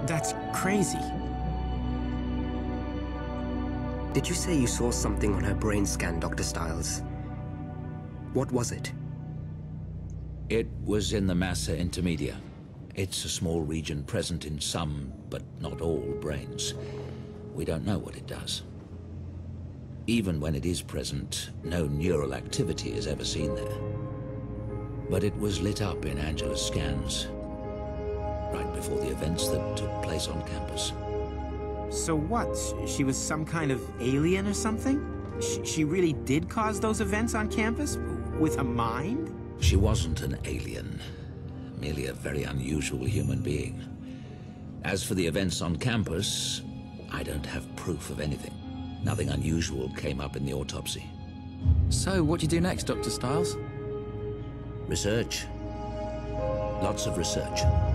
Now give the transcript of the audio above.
That's crazy. Did you say you saw something on her brain scan, Dr. Stiles? What was it? It was in the massa intermedia. It's a small region present in some, but not all, brains. We don't know what it does. Even when it is present, no neural activity is ever seen there. But it was lit up in Angela's scans, right before the events that took place on campus. So what? She was some kind of alien or something? She really did cause those events on campus? With a mind? She wasn't an alien, merely a very unusual human being. As for the events on campus, I don't have proof of anything. Nothing unusual came up in the autopsy. So, what do you do next, Dr. Stiles? Research. Lots of research.